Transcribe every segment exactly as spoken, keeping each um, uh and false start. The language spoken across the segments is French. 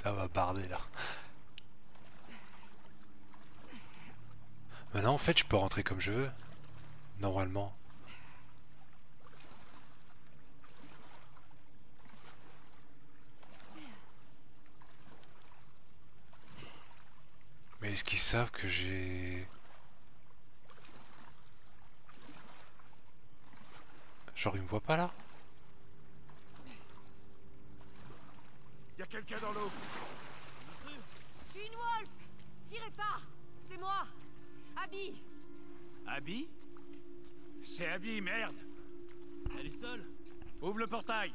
Ça va barder là. Maintenant en fait je peux rentrer comme je veux. Normalement. Mais est-ce qu'ils savent que j'ai... Genre ils me voient pas là? Y a quelqu'un dans l'eau. Je suis une wolf. Tirez pas. C'est moi. Abby. Abby? C'est Abby, merde. Elle est seule. Ouvre le portail.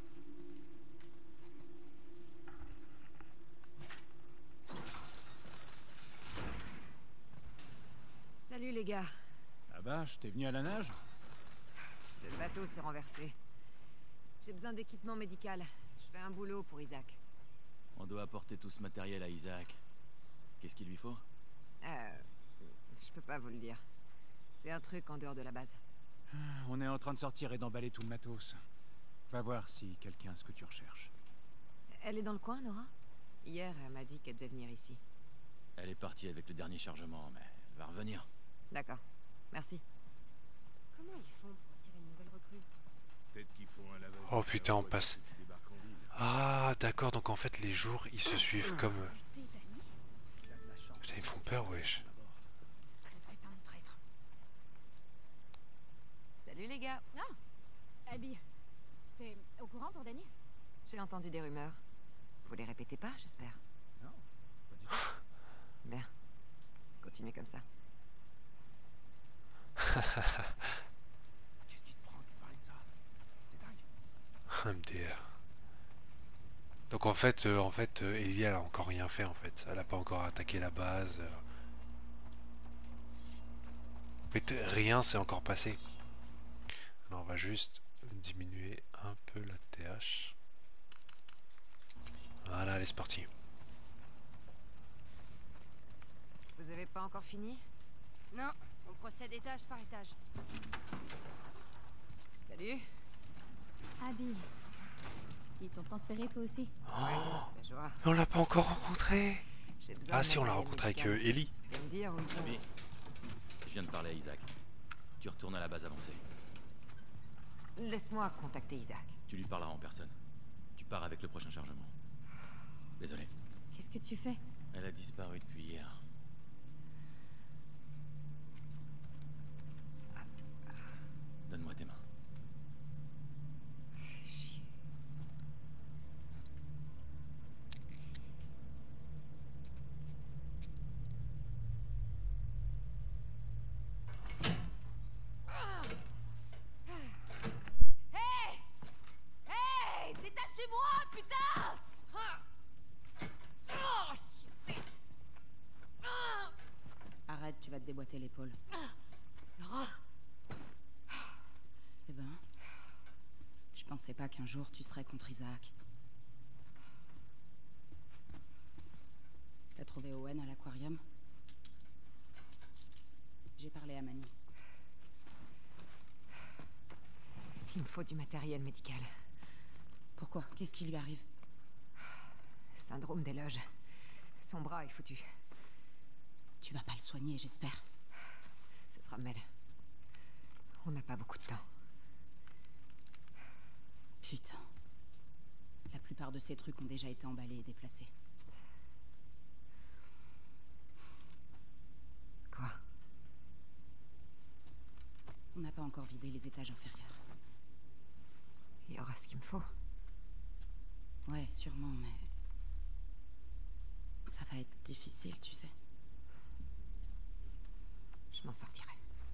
Salut les gars. Ah bah, je t'ai venu à la nage. Le bateau s'est renversé. J'ai besoin d'équipement médical. Je fais un boulot pour Isaac. On doit apporter tout ce matériel à Isaac. Qu'est-ce qu'il lui faut? Euh... Je peux pas vous le dire. C'est un truc en dehors de la base. On est en train de sortir et d'emballer tout le matos. Va voir si quelqu'un a ce que tu recherches. Elle est dans le coin, Nora? Hier, elle m'a dit qu'elle devait venir ici. Elle est partie avec le dernier chargement, mais elle va revenir. D'accord. Merci. Comment ils font pour attirer une nouvelle recrue? Peut-être qu'il faut un lavage. Oh putain on passe. Ah d'accord donc en fait les jours ils se suivent comme... Putain ils font peur wesh. Salut les gars. Ah, Abby, t'es au courant pour Danny? J'ai entendu des rumeurs. Vous les répétez pas, j'espère? Non, pas du tout. Bien. Continuez comme ça. Qu'est-ce qui te prend de parler de ça? T'es dingue. M D R. Donc en fait, euh, en fait, euh, Ellie elle a encore rien fait en fait. Elle a pas encore attaqué la base. euh. En fait rien s'est encore passé. Alors on va juste diminuer un peu la T H. Voilà, allez c'est parti. Vous avez pas encore fini? Non, on procède étage par étage. Salut. Abby, ils t'ont transféré toi aussi? Oh, Ouais, c'est la joie. mais on l'a pas encore rencontré. J'ai besoin Ah de si on l'a matériel rencontré avec médical. euh, Ellie. Tu peux me dire où ils sont? Abby, je viens de parler à Isaac. Tu retournes à la base avancée. Laisse-moi contacter Isaac. Tu lui parleras en personne. Tu pars avec le prochain chargement. Désolé. Qu'est-ce que tu fais? Elle a disparu depuis hier. Donne-moi tes mains. Hey! Hey! Détachez-moi, putain! Oh, shit. Arrête, tu vas te déboîter l'épaule. Nora! Eh ben, je pensais pas qu'un jour tu serais contre Isaac. T'as trouvé Owen à l'aquarium? J'ai parlé à Manny. Il me faut du matériel médical. Pourquoi? Qu'est-ce qui lui arrive? Syndrome des loges. Son bras est foutu. Tu vas pas le soigner, j'espère. Ce sera Mel. On n'a pas beaucoup de temps. Putain. La plupart de ces trucs ont déjà été emballés et déplacés. Quoi? On n'a pas encore vidé les étages inférieurs. Il y aura ce qu'il me faut. Ouais, sûrement, mais... ça va être difficile, tu sais. Je m'en sortirai.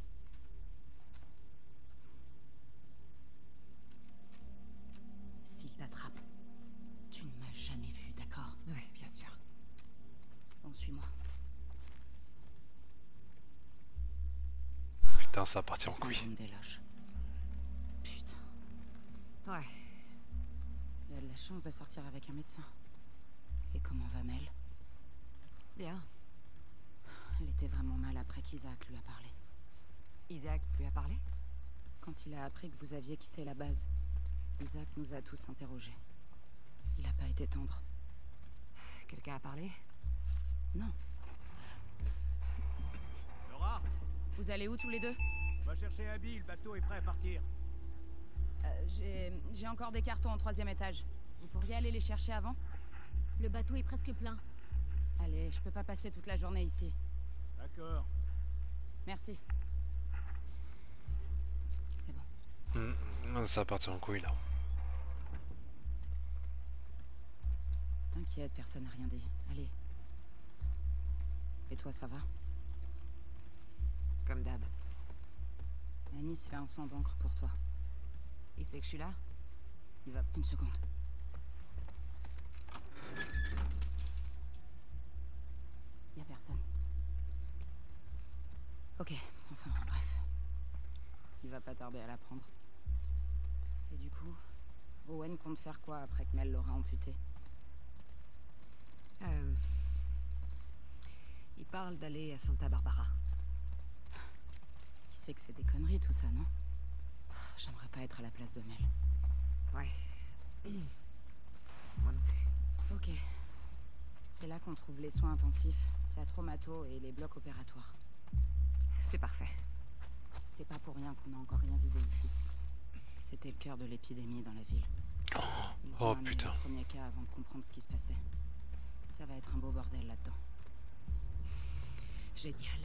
S'il t'attrape, tu ne m'as jamais vu, d'accord? Oui, bien sûr. Bon, suis-moi. Putain ça va partir en Le couille. syndrome des loges. Putain. Ouais. Il a de la chance de sortir avec un médecin. Et comment va Mel? Bien. Elle était vraiment mal après qu'Isaac lui a parlé. Isaac lui a parlé? Quand il a appris que vous aviez quitté la base, Isaac nous a tous interrogés. Il a pas été tendre. Quelqu'un a parlé? Non. Laura, Vous allez où tous les deux? on va chercher Abby, le bateau est prêt à partir. Euh, j'ai... j'ai encore des cartons au troisième étage. Vous pourriez aller les chercher avant? Le bateau est presque plein. Allez, je peux pas passer toute la journée ici. D'accord. Merci. C'est bon. Hmm, ça va partir en couille là. T'inquiète, personne n'a rien dit. Allez. Et toi, ça va? Comme d'hab. Anis fait un sang d'encre pour toi. Il sait que je suis là? Il va... Une seconde. Y a personne. Ok, enfin, bref. Il va pas tarder à la prendre. Et du coup, Owen compte faire quoi après que Mel l'aura amputé? Euh... Il parle d'aller à Santa Barbara. Il sait que c'est des conneries tout ça, non? J'aimerais pas être à la place de Mel. Ouais. Moi non plus. Ok. C'est là qu'on trouve les soins intensifs, la traumato et les blocs opératoires. C'est parfait. C'est pas pour rien qu'on a encore rien vidé ici. C'était le cœur de l'épidémie dans la ville. Ils ont Oh amené putain. le premier cas avant de comprendre ce qui se passait. Ça va être un beau bordel là-dedans. Génial.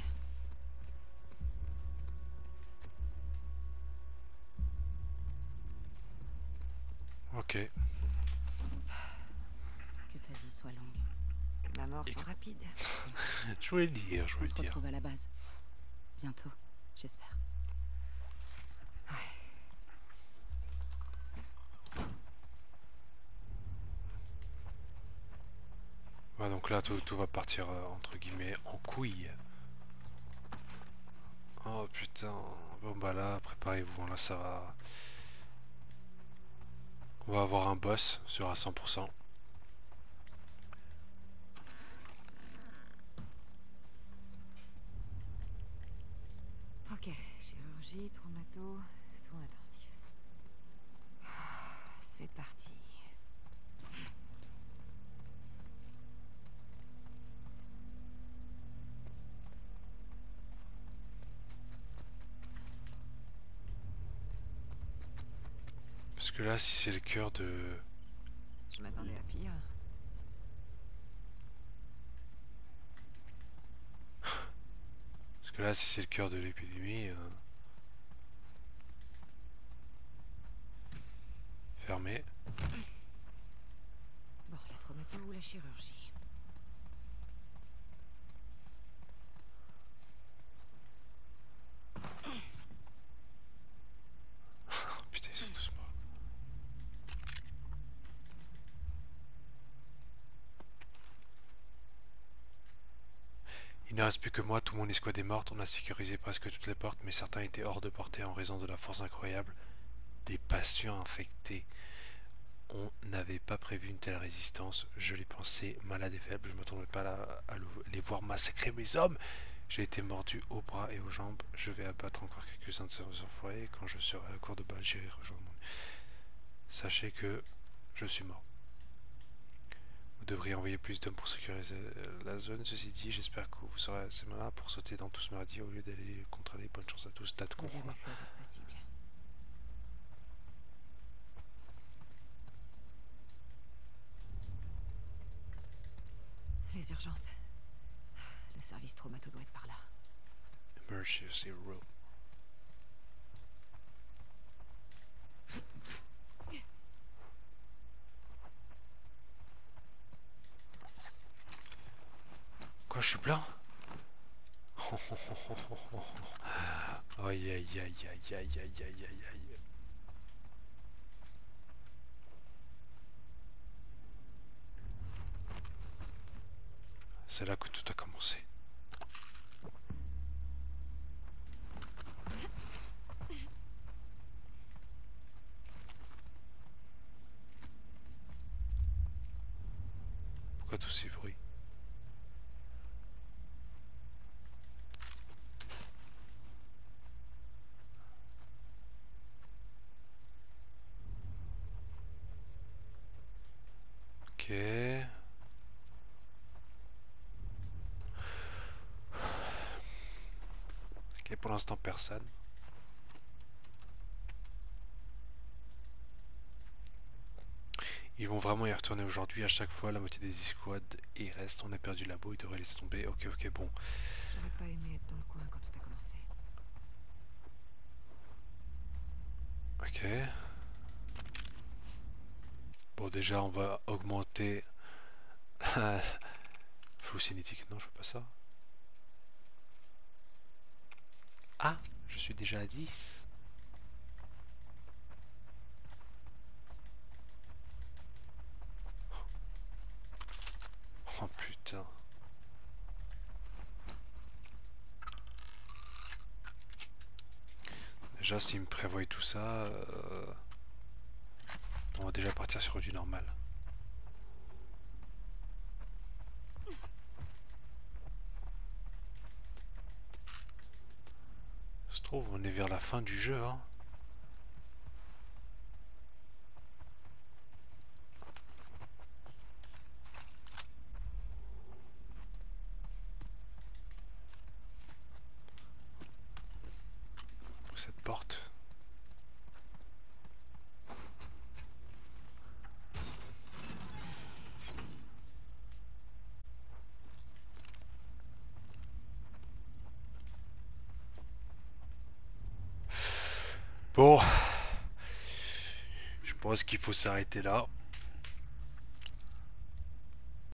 Ok. Que ta vie soit longue. Que ma mort Et- soit rapide. Je voulais le dire, je On voulais se le dire. retrouve à la base. Bientôt, j'espère. Ouais, donc là tout, tout va partir euh, entre guillemets en couille. Oh putain. Bon bah là, préparez-vous, là ça va. On va avoir un boss sur à cent pour cent. Ok, chirurgie, traumato, soins intensifs. C'est parti. Parce que là, si c'est le cœur de... Je m'attendais à pire. Parce que là, si c'est le cœur de l'épidémie... euh, Fermé. Bon, la traumato ou la chirurgie? Putain, c'est doucement. Il ne reste plus que moi, tout mon escouade est morte, on a sécurisé presque toutes les portes, mais certains étaient hors de portée en raison de la force incroyable des patients infectés. On n'avait pas prévu une telle résistance, je les pensais malades et faibles, je ne m'attendais pas à, à les voir massacrer mes hommes. J'ai été mordu aux bras et aux jambes, je vais abattre encore quelques-uns de ces enfoirés, quand je serai à court de balles, j'irai rejoindre mon... Sachez que je suis mort. Vous devriez envoyer plus d'hommes pour sécuriser la zone. Ceci dit, j'espère que vous serez assez malin pour sauter dans tout ce merdier au lieu d'aller contre les bonnes chances à tous. Tas de cons. Vous avez fait votre possible. Les urgences. Le service traumato doit être par là. Emergency room. Quoi, je suis plein? Aïe aïe aïe aïe aïe aïe aïe aïe aïe. C'est là que tout a commencé. Pourquoi tous ces bruits? Ok. Ok, pour l'instant personne. Ils vont vraiment y retourner aujourd'hui. À chaque fois, la moitié des escouades y reste. On a perdu la boue, ils devraient laisser tomber. Ok, ok, bon. J'aurais pas aimé être dans le coin quand tout a commencé. Ok. Bon, déjà, on va augmenter... Flou cinétique, non, je veux pas ça. Ah, je suis déjà à dix. Oh putain. Déjà, s'il me prévoit tout ça, euh, on va déjà partir sur du normal. Ça se trouve, on est vers la fin du jeu, hein. Cette porte. Bon, je pense qu'il faut s'arrêter là.